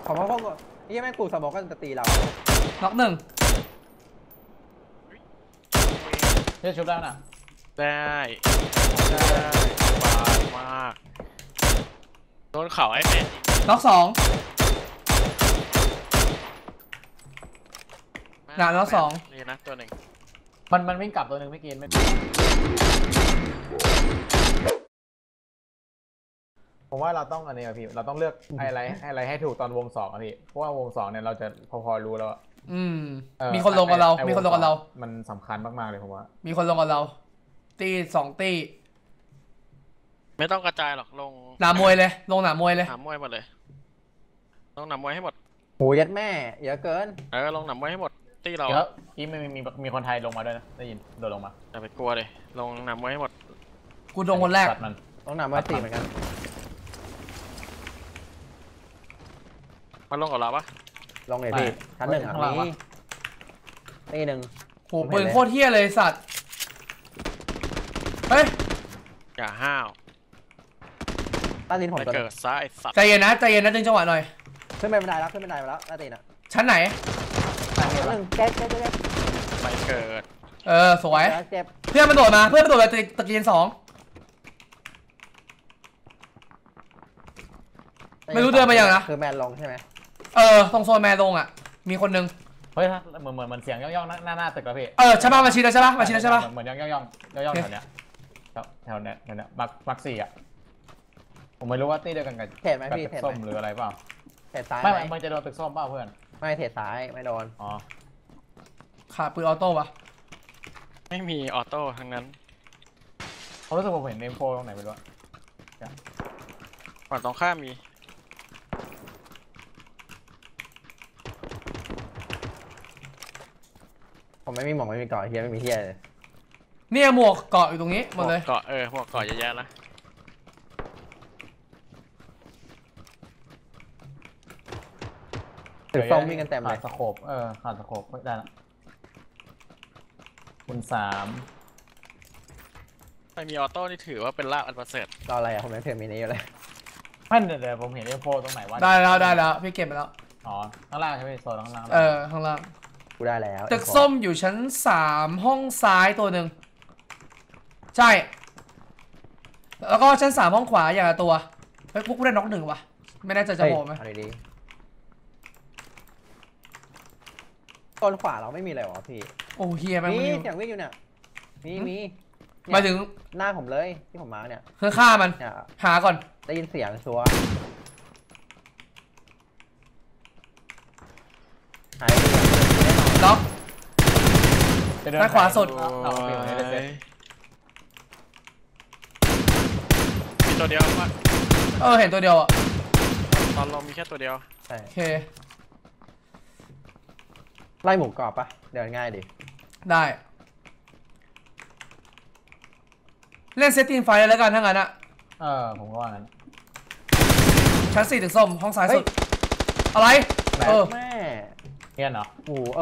ขอพวกนี่แม่งกูสมองก็จะตีเราน็อกหนึ่งเชื่อชุบได้น่ะได้สบายมากโดนเข่าไอ้แม่น็อกสองน็อกสองนี่นะตัวหนึ่งมันวิ่งกลับตัวหนึ่งไม่กินไม่ผมว่าเราต้องอันนี้พี่เราต้องเลือกอะไรให้ถูกตอนวงสองพี่เพราะว่าวงสองเนี่ยเราจะพอรู้แล้วมีคนลงกับเรามีคนลงกับเรามันสำคัญมากๆเลยผมว่ามีคนลงกับเราตี2ตีไม่ต้องกระจายหรอกลงหนามวยเลยลงหนามวยเลยหนามวยหมดเลยลงหนามวยให้หมดโหยัดแม่เยอะเกินลงหนามวยให้หมดตีเราที่มีคนไทยลงมาด้วยนะได้ยินโดดลงมาอย่าไปกลัวเลยลงหนามวยให้หมดกูลงคนแรกต้องหนามวยตีเหมือนกันมาลงกับเราปะลงเลยพี่ชั้นหนึ่งอ่ะนี่ตีหนึ่งโหปืนโคตรเฮี้ยเลยสัตว์เฮ้ยอย่าห้าวต้าตีนผมเกิดซะไอ้สัตว์ใจเย็นนะดึงจังหวะหน่อยขึ้นไปไม่ได้แล้วต้าตีนอ่ะชั้นไหนหนึ่งเจ็บไปเกิดสวยเพื่อนมันโดดมาเลยตะเกียน2ไม่รู้เดินมาอย่างนะคือแมนลงใช่ไหมตรงโซนแมนลงอ่ะมีคนนึงเฮ้ยเหมือนเสียงย่องหน้าตึกแล้วพี่ใช่ป่ะมาชิดแล้วใช่ป่ะเหมือนย่องแถวเนี้ยมัก4อ่ะผมไม่รู้ว่าตีเดียวกันกับตึกส้มหรืออะไรเปล่าเทซ้ายไม่มันจะโดนตึกส้มเปล่าเพื่อนไม่เทซ้ายไม่โดนขาปืนออโต้ปะไม่มีออโต้ทั้งนั้นเขารู้สึกผมเห็นเนมโฟตรงไหนไม่รู้ฝั่งตรงข้ามมีผมไม่มีหมอกไม่มีเกาะเฮียไม่มีเฮียเลยเนี่ยหมวกเกาะอยู่ตรงนี้หมดเลยเกาะหมวกเกาะเยอะแยะนะตึกส้มวิ่งกันเต็มเลยสโคปขาดสโคปได้ละคุณ3 ไม่มีออโต้นี่ถือว่าเป็นลาบอันประเสริฐก็อะไรผมไม่เพิ่มมีนี้อยู่เลยไม่เดี๋ยวผมเห็นเอฟโฟตรงไหนวะได้แล้วพี่เก็บไปแล้วข้างล่างใช่ไหมโซนข้างล่างข้างล่างกูได้แล้วตึกส้มอยู่ชั้น3ห้องซ้ายตัวหนึ่งใช่แล้วก็ชั้น3ห้องขวาอย่างละตัวเฮ้ยพวกกูได้น็อก1ว่ะไม่แน่ใจจะบอกไหมดีต้นขวาเราไม่มีอะไรวะพี่โอ้เฮียมันมีเสียงวิ่งอยู่เนี่ยมีมาถึงหน้าผมเลยที่ผมมาเนี่ยเพื่อฆ่ามันหาก่อนได้ยินเสียงชัวร์หายไปล็อกด้านขวาสุดมีตัวเดียวป่ะเห็นตัวเดียวอ่ะตอนเรามีแค่ตัวเดียวโอเคไล่หมูกรอบปะเดินง่ายดิได้เล่นเซตติ้งไฟแล้วกันทั้งนั้นอะผมก็ว่างั้นชั้น4ตึกส้มห้องซ้ายสุดอะไรแม่เฮียนเหรอ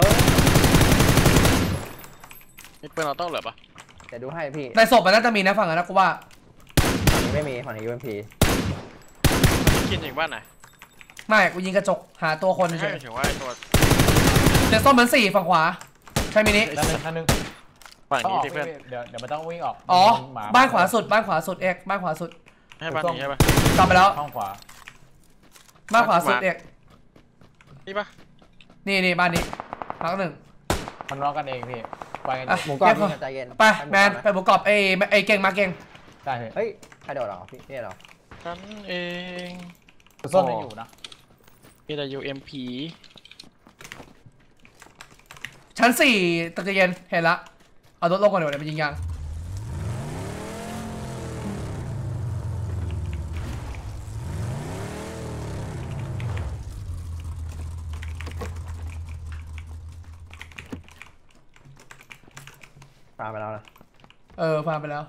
มีปืนออโต้เหรอปะเดี๋ยวดูให้พี่ในศพมันน่าจะมีนะฝั่งนั้นนะกูว่าฝั่งนี้ไม่มีฝั่งนี้UMP กินอีกบ้านไหนไม่กูยิงกระจกหาตัวคนใช่ถึงว่าตัวตึกส้มมัน4ฝั่งขวาใช่มินิด้านนึงฝั่งนี้ดิเพื่อนเดี๋ยวมันต้องวิ่งออกบ้านขวาสุดบ้านขวาสุดบ้านขวาสุดให้บ้านนี้ใช่ปะกลับไปแล้วห้องขวาบ้านขวาสุดนี่ปะนี่บ้านนี้พัก1 มันร้องกันเองพี่ไปกันหมูกรอบใจเย็นไปแมนไปหมูกรอบไอเก่งมาเก่งได้เฮ้ยใครโดดหรอพี่นี่หรอฉันเองส้มยังอยู่นะมีแต่ UMP ชั้น4ตะเกียนเห็นละเอารถลงก่อนเดี๋ยวมันยิงยางพาไปแล้วนะพาไปแล้ว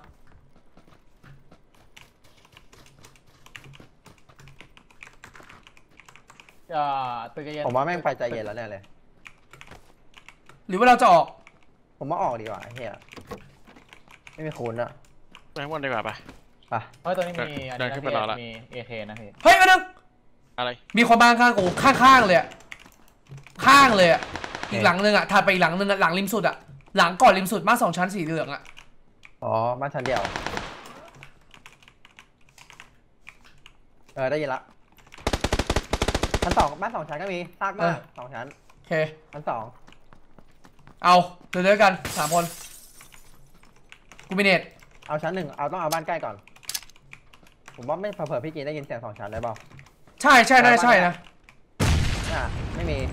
ตึกเย็นผมว่าแม่งไปใจเย็นแล้วแน่เลยหรือว่าเราจะออกผมว่าออกดีกว่าเฮียไม่มีคูณอะไปข้างบนดีกว่าไปเฮ้ยตัวนี้มีอันนี้มีAKนะพี่เฮ้ยมาดึงออะไรมีคนบ้านข้างกูข้างเลยอะข้างเลยอะอีกหลังนึงอะถัดไปอีกหลังนึงอะหลังริมสุดอะหลังก่อนริมสุดบ้าน2 ชั้นสีเหลืองอะอ๋อบ้านชั้นเดียวได้ยินละชั้น2บ้าน2 ชั้นก็มีซากมาก2 ชั้นโอเคชั้น2 เอาเดินกัน3 คนกูมีเน็ตเอาชั้น1ต้องเอาบ้านใกล้ก่อนผมว่าไม่เผลอพี่กินได้ยินเสียง2 ชั้นได้เปล่าใช่น่าจะใช่นะไม่มี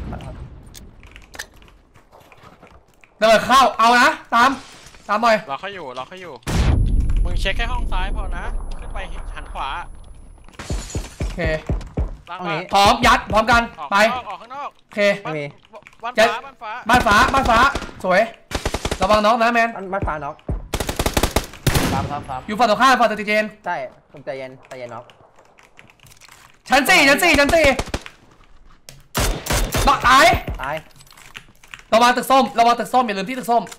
เดินเข้าเอานะตามหน่อยเราเขาอยู่มึงเช็คแค่ห้องซ้ายพอนะขึ้นไปหันขวาโอเคล่างนี้พร้อมยัดพร้อมกันไปออกข้างนอกโอเคไม่มีบ้านฟ้าบ้านฟ้าสวยระวังน็อกนะแมนบ้านฟ้าน็อกครับอยู่ฝั่งตรงข้ามฝั่งติเจนใช่ผมใจเย็นน็อกชั้น4น็อกตายระวังตึกส้มอย่าลืมที่ตึกส้ม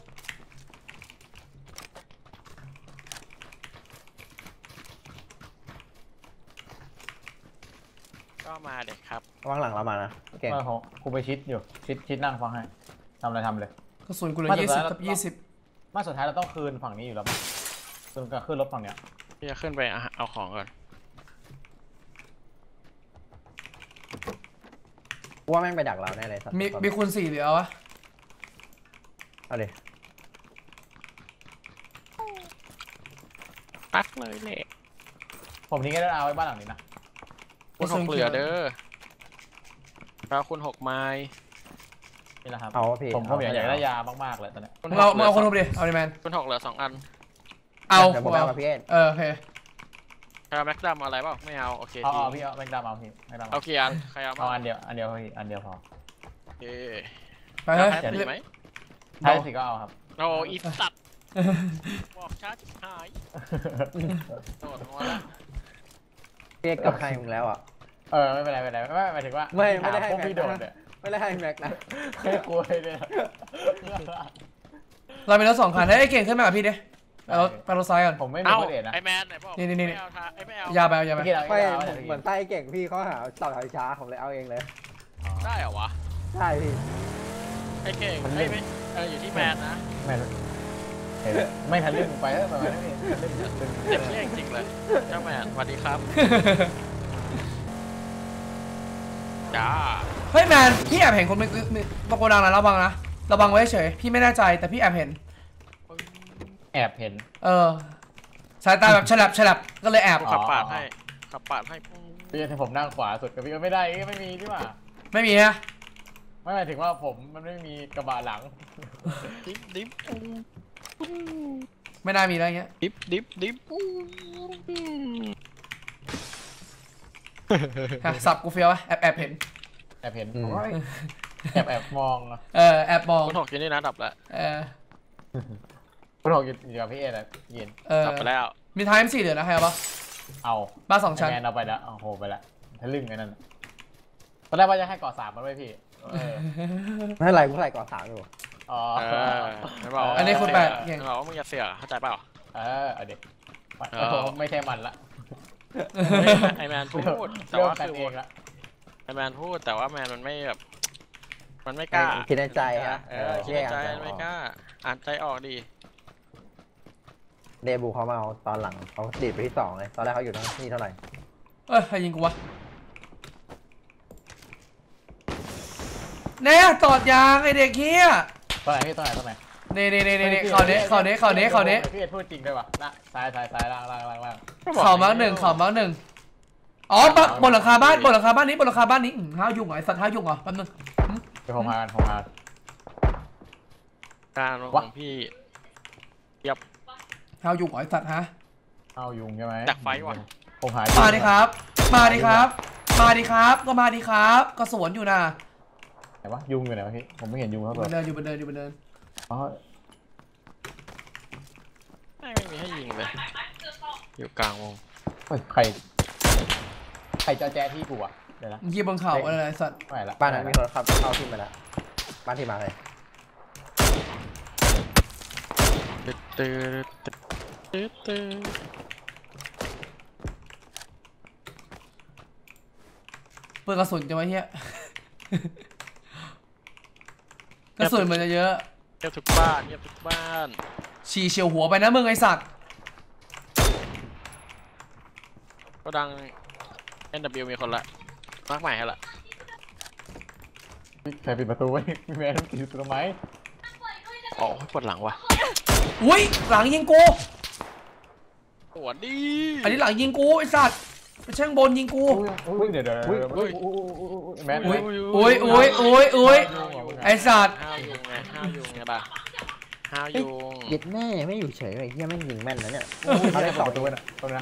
ก็มาเด็กครับวางหลังเรามานะเก่งกูไปชิดอยู่ชิดนั่งฟังให้ทำเลยกระสุนกูเลย20 กับ 20 มาสุดท้ายเราต้องคืนฝั่งนี้อยู่แล้วขึ้นรถฝั่งเนี้ยพี่จะขึ้นไปเอาของก่อนว่าแม่งไปดักเราแน่เลยมีคูณ4เหลือวะเอาดิปักเลยเละผมทิ้งให้ได้เอาไว้บ้านหลังนี้นะคุณ6เหลือเด้อเราคุณ6ไม้นี่แหละครับเอาพี่ผมอยากได้ยามากๆเลยตอนนี้เราเอาคนทุบดิเอาดิแมนคุณ6เหลือ2 อันเอาผมเอาพี่เอ็นโอเคเอาแม็กดัมอะไรเปล่าไม่เอาโอเคพี่เอาแม็กดัมเอาพี่แม็กดัมเอากี่อันใครเอาอันเดียวพี่อันเดียวพอโอเคไปเลยไหมใช่สิก็เอาครับโอ้อีสัตว์บอกช้าจิ๋หายโดดมาแล้วเรียกกับใครมึงแล้วอ่ะไม่เป็นไรไม่หมายถึงว่าไม่ได้ให้พี่โดดเนี่ยไม่ได้ให้แม็กนะไม่กลัวเลยเราเป็นรถ2 คันไอ้เก่งขึ้นมากับพี่ดิไปรถซ้ายก่อนผมไม่มีคนเด็ดนะไอแมนไหนบอกนี่ไม่เอายาไปไม่เหมือนใต้เก่งพี่เขาหาต่อช้าผมเลยเอาเองเลยได้เหรอวะใช่พี่ไอเก่งไม่อยู่ที่แมนนะแมนไม่ทันเรื่องไปแล้วประมาณนี้เจ็บเรื่องจริงเลยเจ้าแมนสวัสดีครับจ้าเฮ้ยแมนพี่แอบเห็นคนมีตะโกนดังนะระวังไว้เฉยพี่ไม่แน่ใจแต่พี่แอบเห็นสายตาแบบฉลับก็เลยแอบขับปาดให้พี่ให้ผมนั่งขวาสุดกับพี่ก็ไม่ได้ไม่มีที่ว่าไม่มีฮะไม่หมายถึงว่าผมมันไม่มีกระบะหลังดิบไม่น่ามีอะไรเงี้ยดิบสับกูเฟี้ยวแอบเห็นแอบมองแอบมองคุณ6กินนี่นะดับแล้วคุณ6อยู่กับพี่เอ็นยินดับไปแล้วมีไทม์4เหลือนะใครเอาปะเอาบ้าน2 ชั้นแมนเอาไปแล้วโอ้โหไปแล้วทะลึ่งไอ้นั่นตอนแรกว่าจะให้ก่อ3มันไว้พี่ไม่เป็นไรกูใส่ก่อ3อยู่ไม่บอกอันนี้คุณ8เก่งเรามึงอย่าเสียเข้าใจเปล่าเอาเด็กไม่ใช่มันละไอแมนพูดแต่ว่าคือไอแมนพูดแต่ว่าแมนมันไม่แบบมันไม่กล้าคิดในใจฮะคิดในใจไม่กล้าอ่านใจออกดีเดบูเขามาเอาตอนหลังเขาดีดไปที่2เลยตอนแรกเขาอยู่ที่เท่าไหร่ใครยิงกูวะเนี่ยตอดยางไอเด็กเฮียตรงไหนเขานี้เขานี้พี่พูดจริงด้วยวะนะซ้ายล่างเขามาร์ก 1อ๋อบนหลังคาบ้านนี้ห้าวยุ่งเหรอไอสัตว์ห้าวยุ่งเหรอแป๊บนึงไปของพานการของพี่ยับห้าวยุ่งเหรอไอสัตว์ฮะห้าวยุ่งใช่ไหมดักไฟว่ะผมหายมาดิครับก็มาดิครับก็สวนอยู่นะไหนวะยุงอยู่ไหนวะพี่ผมไม่เห็นยุงเขาตัวอยู่บนเดินอ๋อไม่มีให้ยิงเลยอยู่กลางวงใครจะแจ้ที่กูอ่ะเดี๋ยวนะยิงบนเขาอะไรสัตว์ไม่ละบ้านนั้นมีคนขับเข้าที่มาแล้วบ้านที่มาเลยปืนกระสุนจังวะเฮียกระสุนมันจะเยอะเงียบทุกบ้านเงียบทุกบ้านฉี่เฉียวหัวไปนะมึงไอสัตว์ก็ดัง NW มีคนละมากใหม่ให้ละใครปิดประตูไว้พี่แมนปิดประตูทำไมอ๋อปวดหลังว่ะอุ้ยหลังยิงกูปวดดิอันนี้หลังยิงกูไอสัตว์ไปเช่างบนยิงกูอุ้ยเดี๋ยวแมนอุ้ยไอสัตว์ห้าวยุงไงห้าวยุงไงล่ะห้าวยุงยึดแม่ไม่อยู่เฉยไอ้เหี้ยไม่ยิงแม่นนะเนี่ยเขาได้สองประตูน่ะตรงนั้น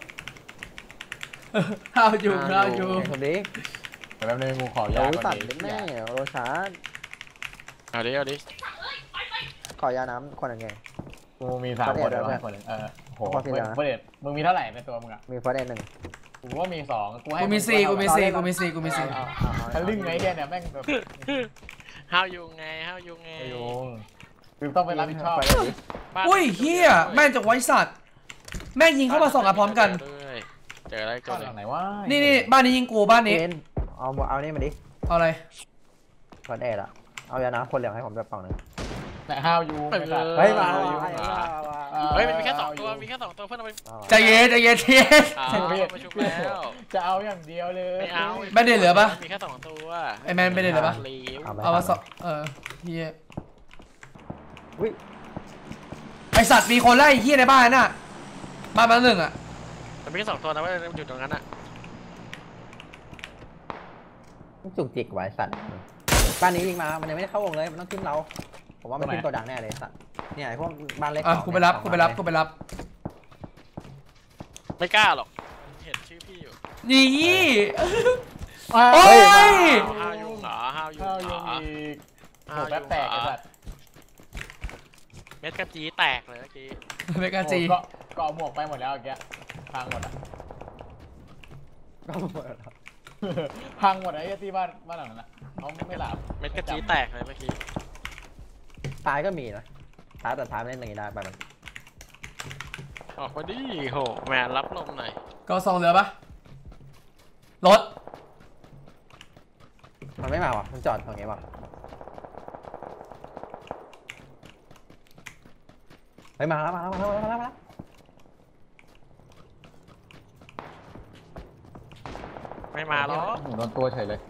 ห้าวอยู่ห้าวอยู่คนนี้แต่แป๊บนึงกูขอยาโอ้ก่สั่อน นยึดแม่โรชาร์ดเอาดิเอาดิขอยาน้ำคนหนึ่งไงกูมี3 คนแล้วคนหนึ่งโหเบรดมึงมีเท่าไหร่ในตัวมึงอ่ะมีฟอร์เดน1 กูว่ามี2กูให้กูมีสี่กูมีสี่ทะลึ่งไงเนี่ยแม่งแบบห้าวยุงไงห้าวยุงไงไอ้โยงคือต้องไปรับผิดชอบบ้านอุ้ยเฮียแม่งจากไว้สัตว์แม่งยิงเข้ามา2 อันพร้อมกันเจออะไรก้กัอนนหลังไหนวะนี่บ้านนี้ยิงกูบ้านนี้เอานี่มาดิเอาอะไรฟอร์เดนอะเอายาน้ำคนเหลืองให้ผมด้วยกล่องหนึ่งแต่ห้าวยูเฮ้ยมาเฮ้ยมันมีแค่2ตัวมีแค่2ตัวเพื่อนเอาไปใจเย็นเอามาชุบแล้วจะเอาอย่างเดียวเลยไม่เอาไม่ได้เหลือปะมีแค่2ตัวไอแมนไม่ได้เหลือปะลีวเอามาเฮียอุ้ยไอสัตว์มีคนไล่เฮียในบ้านน่ะบ้าน1อ่ะมันมีแค่2ตัวนะว่ามันอยู่ตรงนั้นอะจุกจิกไว้สัตว์บ้านนี้ยิงมามันยังไม่ได้เข้าวงเลยมันต้องทิ้งเราผมว่ามันทิ้งตัวดังแน่เลยสัตว์เนี่ยไอ้พวกบ้านเล็กอ่ะกูไปรับไม่กล้าหรอกเห็นชื่อพี่อยู่นี่โอ้โอ้ยห้าวยุงเหรอห้าวยุงห้าวเหรยูออีกโหแป๊บแตกไอ้สัตว์เม็ดกระจีแตกเลยเมื่อกี้เมกาจีก็เอาหมวกไปหมดแล้วเมื่อกี้พังหมดอ่ะก็หมดแล้วพังหมดไอ้ที่บ้านหลังนั้นอ่ะเขาไม่หลับเม็ดกระจีแตกเลยเมื่อกี้ท้ายก็มีนะท้ายแต่ท้ายไม่เล่นอย่างนี้ได้ไปมันออกมาดิโหแมนรับลมหน่อยก็2เหลือปะรถมันไม่มาว่ะมันจอดตรงนี้ว่ะเฮ้ยมาแล้วไม่มาหรอกโดนตัวเฉยเลย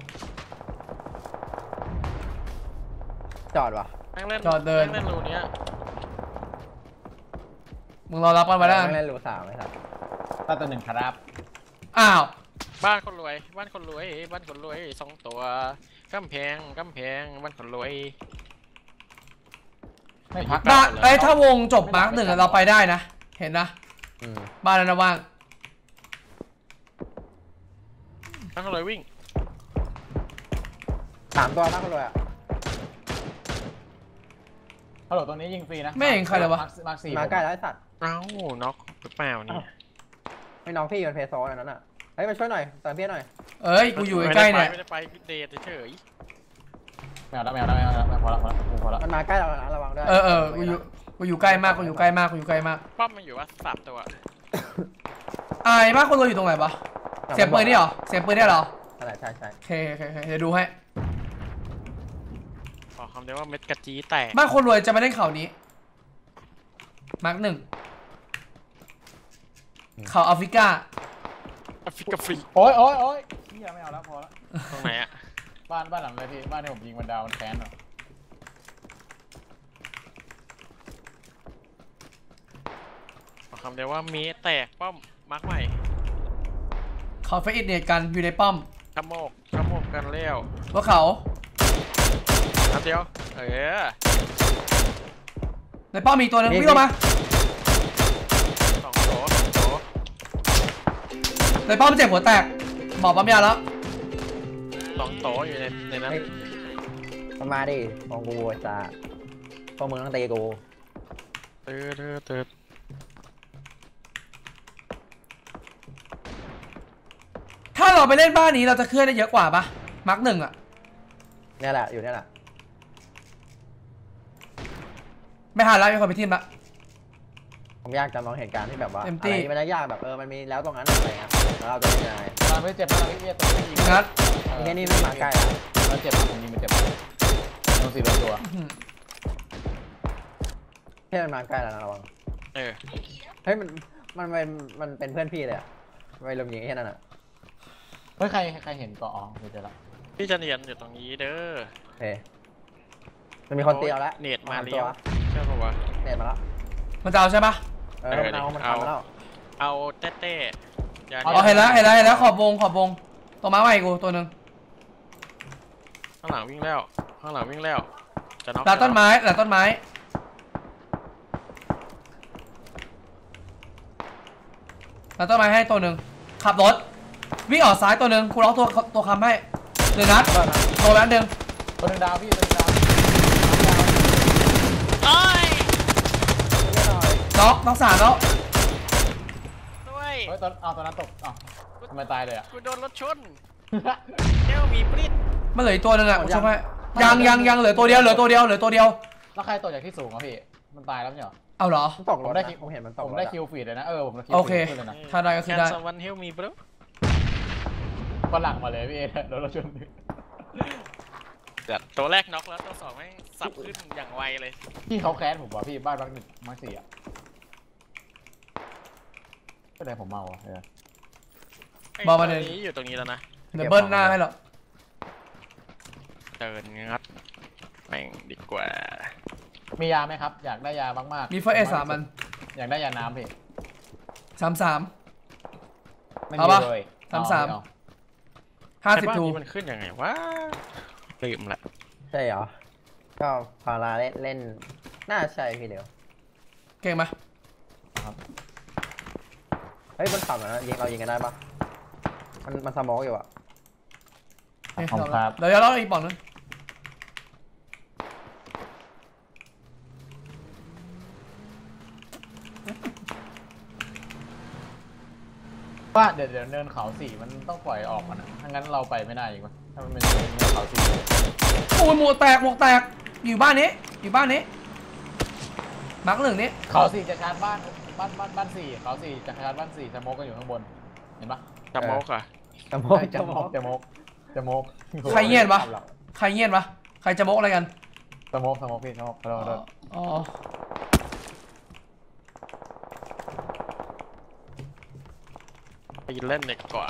จอดว่ะแม่งเล่นจอดเดินแม่งเล่นรูเนี้ยมึงรอรับกันมาได้เล่นรูสามไหมครับตาตัว1ครับอ้าวบ้านคนรวยบ้านคนรวยบ้านคนรวย2ตัวกำแพงบ้านคนรวยไม่พักบ้านไอ้ถ้าวงจบมาร์ค1เราไปได้นะเห็นนะ บ้านนั้นว่างบ้านคนรวยวิ่ง 3 ตัวมากคนรวยอ่ะฮัลโหลตรงนี้ยิงฟรีนะไม่เห็นใครเลยวะมาร์ค4 มาใกล้แล้วไอ้สัตว์เอ้าน็อกหรือเปล่านี่ไม่น้องพี่มันเพย์โซนอันนั้นอ่ะเฮ้ยมาช่วยหน่อยเติมพี่หน่อยเอ้ยกูอยู่ใกล้ๆเนี่ยไม่ได้ไปเดทเฉยแมวแล้วพอแล้วมันมาใกล้เราแล้วนะระวังด้วยกูอยู่ใกล้มากป้อมมันอยู่ว่า3ตัวไอ้บ้านคนรวยอยู่ตรงไหนปะเสียงปืนนี่เหรอเสียงปืนนี่เหรออะไรใช่โอเคเดี๋ยวดูให้ขอคำเดียวว่าเม็ดกระจีแตกบ้านคนรวยจะมาเล่นเขานี้มาร์ค1เขาแอฟริกาแอฟริกาฟรีโอ้ยเฮียไม่เอาแล้วพอแล้วตรงไหนอะบ้านหลังเลยพี่บ้านที่ผมยิงมันดาวมันแค้นเหรอขอคำเดียวว่ามีแตกป้อมมาร์กใหม่เขาเฟซอินเนตกันอยู่ในป้อมขโมกกันเลี้ยวว่าเขาคำเดียวในป้อมมีตัวนึงวิ่งลงมา 2 โถในป้อมเจ็บหัวแตกหมอปั๊มยาแล้ว 2 โถอยู่ในนั้นมันมาดิของกูจ้าพวกมึงต้องตีกูตืดถ้าเราไปเล่นบ้านนี้เราจะเคลื่อนได้เยอะกว่าปะมาร์ค1อ่ะเนี่ยแหละอยู่เนี่ยแหละไม่ทันแล้วมีคนไปทีมละผมอยากจำลองเหตุการณ์ที่แบบว่าเต็มอะที่ไรที่มันยากแบบมันมีแล้วตรงนั้นอะไรเงี้ยแล้วเราจะเป็นยังไงมาไม่เจ็บมากพี่ตัวนี้ยิงงัดไอ้แค่นี้ไม่มาใกล้แล้วมันเจ็บผมยิงมันเจ็บโดน4ตัวแค่มันมาใกล้แล้วนะระวังเออเฮ้ยมันเป็นเพื่อนพี่เลยอะไปลมยิงแค่นั้นอะเฮ้ยใครเห็นเกาะอ๋อเจอแล้วพี่จะเนียนอยู่ตรงนี้เด้อโอเคมันมีคนตีเอาแล้วเน็ตมาเลี้ยวใช่ป่าวะเน็ตมาแล้วมันจะเอาใช่ปะมันเอามันทำมาแล้วเอาเต้ยาอ๋อเห็นแล้วขอบวงตัวม้าใหม่กูตัวหนึ่งข้างหลังวิ่งแล้วจะน็อกหลังต้นไม้ให้ตัวหนึ่งขับรถวิ่งออกซ้ายตัวหนึ่งกูล็อกตัวคำให้1 นัดโดนแล้ว1 ตัวนึงดาวพี่ตัวนึงดาวโอ้ยน็อก3แล้วด้วยเฮ้ยตัวนั้นตกทำไมตายเลยอ่ะกูโดนรถชนเจ้ามีปริ้นมันเหลืออีกตัวหนึ่งอ่ะกูชมให้ยังเหลือตัวเดียวเหลือตัวเดียวแล้วใครตกจากที่สูงอ่ะพี่มันตายแล้วเนี่ยเอาเหรอมันตกรถผมเห็นมันตกผมได้คิวฟีดเลยนะผมได้คิวโอเคฟีดเลยนะถ้าได้ก็คือได้แคนซัมวันเฮลมีปริ้นฝรั่งมาเลยพี่โดนรถชนแต่ตัวแรกน็อกแล้วตัวสองไม่สับขึ้นอย่างไวเลยพี่เขาแค้นผมว่ะพี่บ้านบัก1มา4อ่ะก็ได้ผมเมาอ่ะบอกมาเลยนี้อยู่ตรงนี้แล้วนะเดี๋ยวเบิ้ลหน้าให้หรอกเดินงัดแม่งดีกว่ามียาไหมครับอยากได้ยามากๆมีเฟอร์เอส3 มันอยากได้ยาน้ำพี่ 33 ไม่เอามีปะเลย 33 เอาไอ้บ้าน 52 นี้มันขึ้นยังไงวะลืมละใช่เหรอก็พาราเล่นน่าใช่พี่เดียวเก่งไหมเฮ้ยบนเขานะเรายิงกันได้ปะมันสมองอยู่อะขอบคุณครับเดี๋ยวเราอีกปอนนึงว่าเดี๋ยวเนินเขา4มันต้องปล่อยออกมันนะถ้างั้นเราไปไม่ได้อีกวะถ้ามันเป็นเนินเขา4 โอ้ยหมวกแตกอยู่บ้านนี้มาร์ค1นี้เขา4จะชาร์จบ้าน4เขา4จะชาร์จบ้าน4สโมกกันอยู่ข้างบนเห็นปะจับโมกอะสมองจะโมกใครเงียบวะใครจะโมกอะไรกันสโมกพี่สโมกเราอ๋อไปเล่นดีกว่า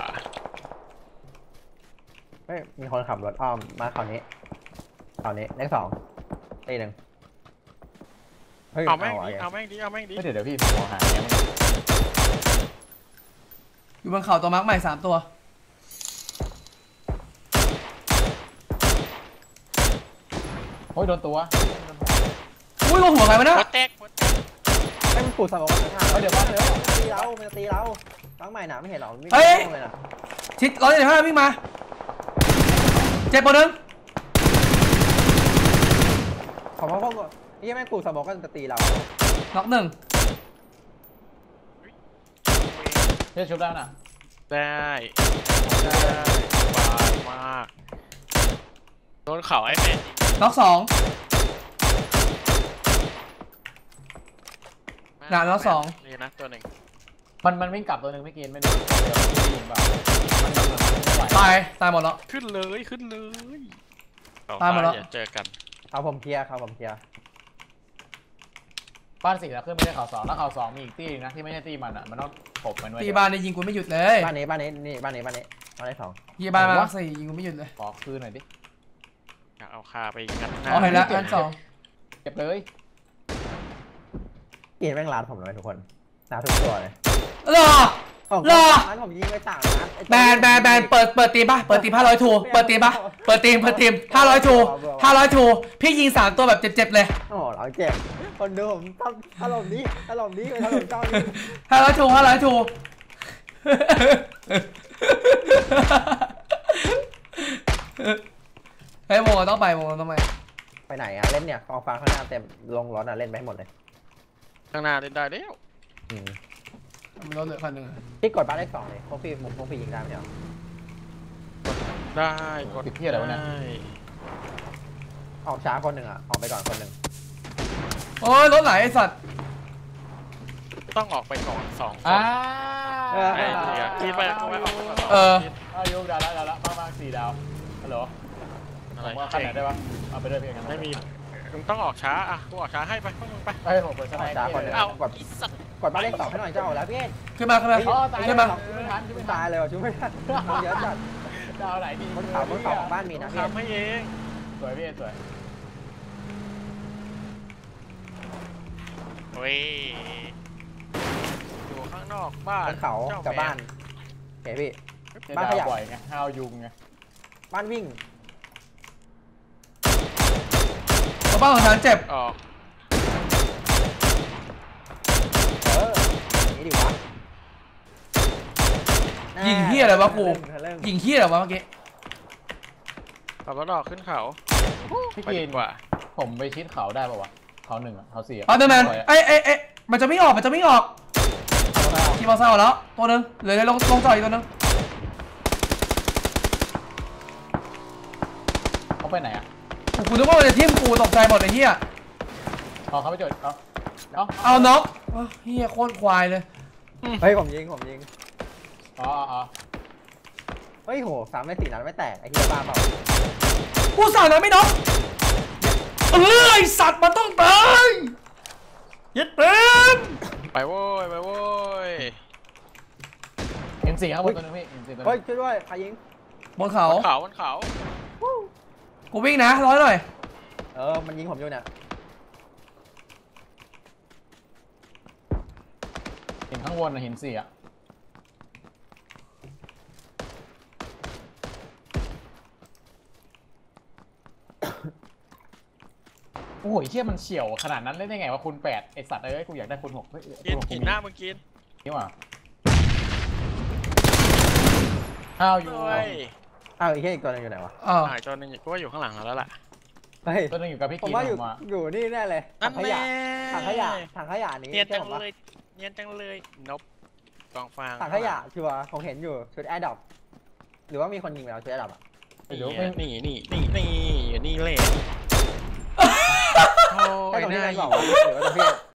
เฮ้ยมีคนขับรถอ้อมมาคราวนี้เลข2ตีหนึ่งเฮ้ยเอาแม่งะดิเอาแม่งดิไม่เดี๋ยวพี่ผมมองหาเนี่ยมันอยู่บนเขาตัวมาร์คใหม่3 ตัวโอ้ยโดนตัวอุ้ยลงหัวใครมาเนี่ยหัวแตกให้มันปูดสมองกันเดี๋ยวว่ามันจะตีเราตั้งใหม่หนาไม่เห็นหรอไม่เฮ้ยเลยนะชิด175วิ่งมาเจ็บปวดนึงผมว่าพวกนี่แม่งปูดสมองก็จะตีเราน็อก1 เชื่อชุบได้น่ะได้สบายมากโดนเข่าไอ้แม่น็อก2หนาน็อก2 นี่นะตัวหนึ่งมันวิ่งกลับตัวนึงไม่กินไม่รู้เดี๋ยวพี่ยิงแบบมันไม่ไหวตายหมดแล้วขึ้นเลยตายหมดแล้วเดี๋ยวเจอกันเขาผมเคลียร์บ้าน4แล้วขึ้นไม่ได้เขา2แล้วเขา2มีอีกตีนะที่ไม่ใช่ตีมันอ่ะมันต้องขบมันไว้ตีบ้านนี่ยิงกูไม่หยุดเลยบ้านนี้นี่บ้านนี้บ้านที่2 ยี่บ้านมาร์ค4ยิงกูไม่หยุดเลยขอคืนหน่อยดิอยากเอาคาไปงัดหน้าอ๋อเห็นแล้วอัน2 เก็บเลยกินแม่งร้านผมเลยทุกคนร้านทุกตัวเลยหรอร้านผมยิงไป3 นัดแบนเปิดทีมป่ะเปิดทีม500ทูเปิดทีม500ทูพี่ยิง3 ตัวแบบเจ็บๆเลยโอ้เราเจ็บคนดูผมถล่มนี้ไปถล่มเจ้านี้ 500ทูเฮ้ยวงเราต้องไปไปไหนอะเล่นเนี่ยกองฟ้าข้างหน้าเต็มลงรถอะเล่นไปให้หมดเลยข้างหน้าเล่นได้แล้วมีรถเหลือคันหนึ่งพี่กดบ้านเลข2เลยพวกพี่ยิงได้ไหมเนี่ยได้กดติดเที่ยอะไรวะเนี่ยได้ออกช้าคนหนึ่งอะออกไปก่อนคนหนึ่งโอ้ยรถไหลไอสัตว์ต้องออกไปก่อน2 คนอ่าไอ้เดี๋ยวกินไปกูไม่ออกเอายุบดาวแล้วมาก4 ดาวฮัลโหลอะไรว่าขั้นไหนได้ปะเอาไปด้วยพี่กันไม่มีมึงต้องออกช้าอ่ะกูออกช้าให้ไปพวกมึงไปไปผมเปิดสไนด์เอาอีสัตว์กดบ้านเลข2ให้หน่อยจะออกแล้วพี่ขึ้นมาตายขึ้นมาไม่ทันไม่ตายเลยว่ะช่วยไม่ทันเยอะจัดดาวไหนดีบนเขาของบ้านมีนะพี่ทำให้เองสวยพี่สวยเว้ยอยู่ข้างนอกบ้านบนเขากับบ้านโอเคพี่ บ้านขยะบ่อยไงห้าวยุงไงบ้านวิ่งตัวบ้านของฉันเจ็บออกอย่างนี้ดีวะยิงเหี้ยอะไรวะกูยิงเหี้ยอะไรวะเมื่อกี้ขับรถออกขึ้นเขาพี่ไปกิดีนกว่าผมไปชิดเขาได้ป่าวะเขา1อ่ะเขา4อ่ะเอาเดอร์แมนเอ้มันจะไม่ออกขี่มาเศร้าแล้วตัวนึงเหลือลงจอยอีกตัวนึงเขาไปไหนอ่ะกูนึกว่ามันจะทิ่มกูตกใจหมดไอ้เหี้ยเขาไปจดเอาเอาน็อกเหี้ยโคตรควายเลยเฮ้ยผมยิงอ๋อเฮ้ยโห3 ใน 4นัดไม่แตกไอ้เหี้ยบ้าเปล่ากูสั่งนะไม่น็อกไอสัตว์มันต้องตายยึดเป็นไปโว้ยไปโว้ย M4ครับบนตัวนึงพี่ M4 ตัวนึเฮ้ยงช่วยด้วยใครยิงบนเขาบนเขากูวิ่งนะร้อยหน่อยมันยิงผมอยู่เนี่ยเห็นข้างบนเห็น4อ่ะโอ้โหเชี่ยมันเฉี่ยวขนาดนั้นได้ไงวะคุณ8ไอสัตว์เอ้ยกูอยากได้คุณ6เฮ้ยกินหน้ามึงกินนี่หว่าห้าวอยู่ด้วยอ้าวอีกแค่อีกตัวนึงอยู่ไหนวะหายตัวนึงกูว่าอยู่ข้างหลังเราแล้วล่ะเฮ้ยตัวนึงอยู่กับพี่ผมกินว่าผมมาอยู่นี่แน่เลยนั่ถันงขแน่ยะถังขยะนี้เนียนจังใช่ปะเลยเนียนจังเลยนบกองฟางถังขยะชัวร์ผมเห็นอยู่ชุดแอร์ดรอปหรือว่ามีคนยิงไปแล้วชุดแอร์ดรอปอ่ะไม่รู้นี่อยู่นี่เลยใช่ตรงที่แมนบอกว่าหรือว่าตรงที่